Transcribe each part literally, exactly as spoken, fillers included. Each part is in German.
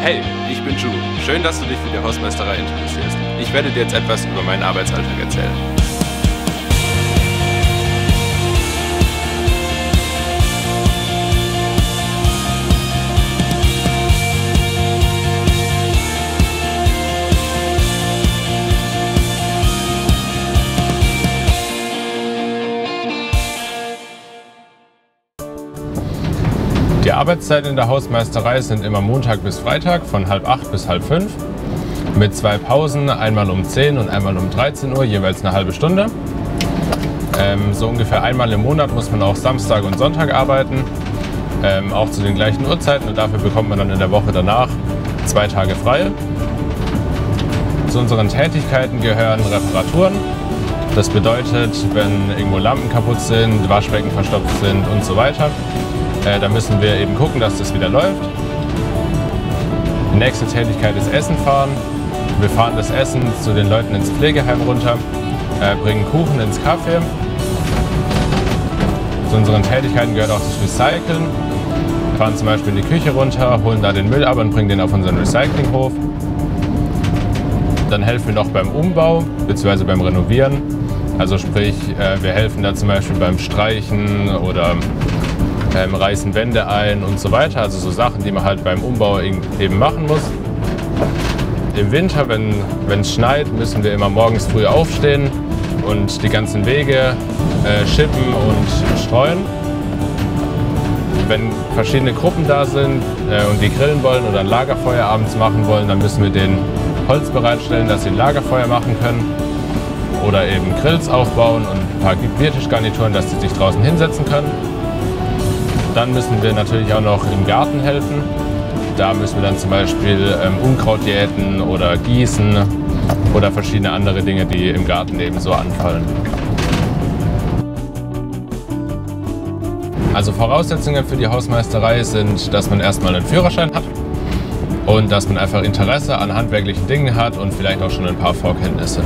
Hey, ich bin Ju. Schön, dass du dich für die Hausmeisterei interessierst. Ich werde dir jetzt etwas über meinen Arbeitsalltag erzählen. Die Arbeitszeiten in der Hausmeisterei sind immer Montag bis Freitag von halb acht bis halb fünf mit zwei Pausen, einmal um zehn und einmal um dreizehn Uhr, jeweils eine halbe Stunde. Ähm, so ungefähr einmal im Monat muss man auch Samstag und Sonntag arbeiten, ähm, auch zu den gleichen Uhrzeiten, und dafür bekommt man dann in der Woche danach zwei Tage frei. Zu unseren Tätigkeiten gehören Reparaturen. Das bedeutet, wenn irgendwo Lampen kaputt sind, Waschbecken verstopft sind und so weiter, Äh, da müssen wir eben gucken, dass das wieder läuft. Die nächste Tätigkeit ist Essen fahren. Wir fahren das Essen zu den Leuten ins Pflegeheim runter, äh, bringen Kuchen ins Café. Zu unseren Tätigkeiten gehört auch das Recyceln. Wir fahren zum Beispiel in die Küche runter, holen da den Müll ab und bringen den auf unseren Recyclinghof. Dann helfen wir noch beim Umbau bzw. beim Renovieren. Also sprich, äh, wir helfen da zum Beispiel beim Streichen oder Ähm, reißen Wände ein und so weiter, also so Sachen, die man halt beim Umbau eben machen muss. Im Winter, wenn es schneit, müssen wir immer morgens früh aufstehen und die ganzen Wege äh, schippen und streuen. Wenn verschiedene Gruppen da sind äh, und die grillen wollen oder ein Lagerfeuer abends machen wollen, dann müssen wir denen Holz bereitstellen, dass sie ein Lagerfeuer machen können oder eben Grills aufbauen und ein paar Biertischgarnituren, dass sie sich draußen hinsetzen können. Dann müssen wir natürlich auch noch im Garten helfen. Da müssen wir dann zum Beispiel ähm, Unkraut jäten oder gießen oder verschiedene andere Dinge, die im Garten eben so anfallen. Also Voraussetzungen für die Hausmeisterei sind, dass man erstmal einen Führerschein hat und dass man einfach Interesse an handwerklichen Dingen hat und vielleicht auch schon ein paar Vorkenntnisse.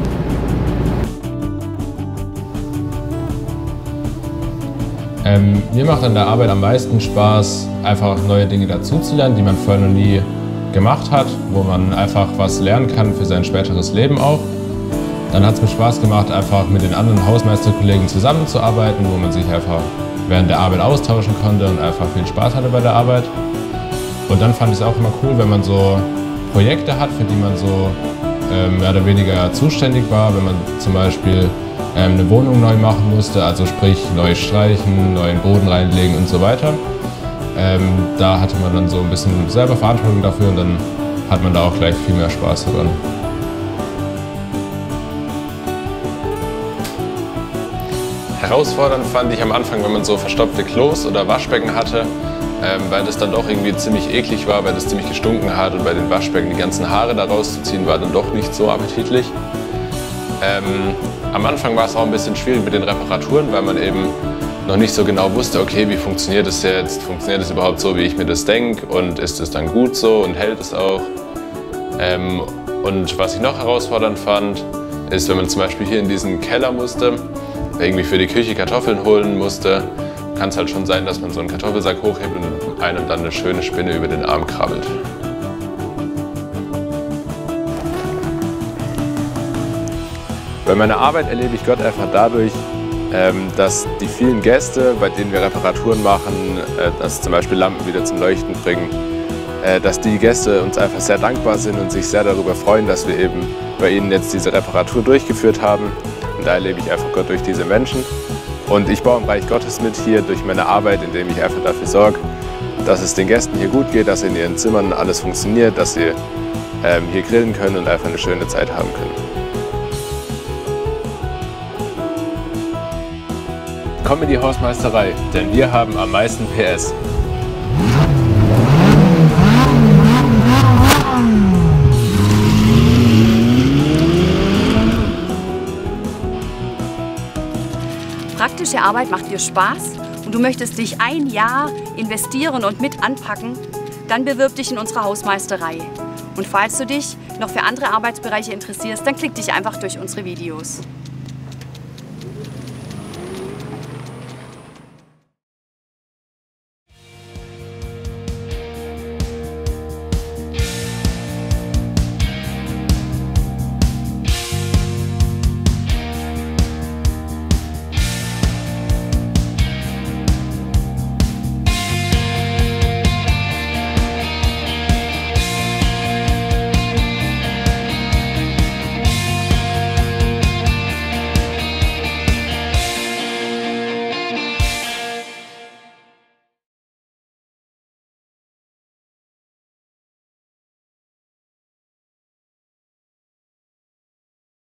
Ähm, mir macht an der Arbeit am meisten Spaß, einfach neue Dinge dazuzulernen, die man vorher noch nie gemacht hat, wo man einfach was lernen kann für sein späteres Leben auch. Dann hat es mir Spaß gemacht, einfach mit den anderen Hausmeisterkollegen zusammenzuarbeiten, wo man sich einfach während der Arbeit austauschen konnte und einfach viel Spaß hatte bei der Arbeit. Und dann fand ich es auch immer cool, wenn man so Projekte hat, für die man so ähm, mehr oder weniger zuständig war, wenn man zum Beispiel eine Wohnung neu machen musste, also sprich neu streichen, neuen Boden reinlegen und so weiter. Ähm, da hatte man dann so ein bisschen selber Verantwortung dafür und dann hat man da auch gleich viel mehr Spaß daran. Herausfordernd fand ich am Anfang, wenn man so verstopfte Klos oder Waschbecken hatte, ähm, weil das dann doch irgendwie ziemlich eklig war, weil das ziemlich gestunken hat und bei den Waschbecken die ganzen Haare da rauszuziehen war dann doch nicht so appetitlich. Ähm, Am Anfang war es auch ein bisschen schwierig mit den Reparaturen, weil man eben noch nicht so genau wusste, okay, wie funktioniert das jetzt? Funktioniert das überhaupt so, wie ich mir das denke? Und ist es dann gut so und hält es auch? Ähm, und was ich noch herausfordernd fand, ist, wenn man zum Beispiel hier in diesen Keller musste, irgendwie für die Küche Kartoffeln holen musste, kann es halt schon sein, dass man so einen Kartoffelsack hochhebt und einem dann eine schöne Spinne über den Arm krabbelt. Bei meiner Arbeit erlebe ich Gott einfach dadurch, dass die vielen Gäste, bei denen wir Reparaturen machen, dass zum Beispiel Lampen wieder zum Leuchten bringen, dass die Gäste uns einfach sehr dankbar sind und sich sehr darüber freuen, dass wir eben bei ihnen jetzt diese Reparatur durchgeführt haben. Und da erlebe ich einfach Gott durch diese Menschen. Und ich baue im Reich Gottes mit hier durch meine Arbeit, indem ich einfach dafür sorge, dass es den Gästen hier gut geht, dass in ihren Zimmern alles funktioniert, dass sie hier grillen können und einfach eine schöne Zeit haben können. Komm in die Hausmeisterei, denn wir haben am meisten P S. Praktische Arbeit macht dir Spaß und du möchtest dich ein Jahr investieren und mit anpacken, dann bewirb dich in unserer Hausmeisterei. Und falls du dich noch für andere Arbeitsbereiche interessierst, dann klick dich einfach durch unsere Videos.